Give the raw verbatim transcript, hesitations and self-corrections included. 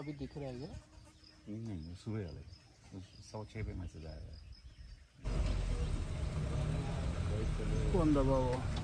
अभी दिख रहा है क्या? नहीं, सुबह वाले सौ छः पे मैसेज आया है। कौन दबा हुआ?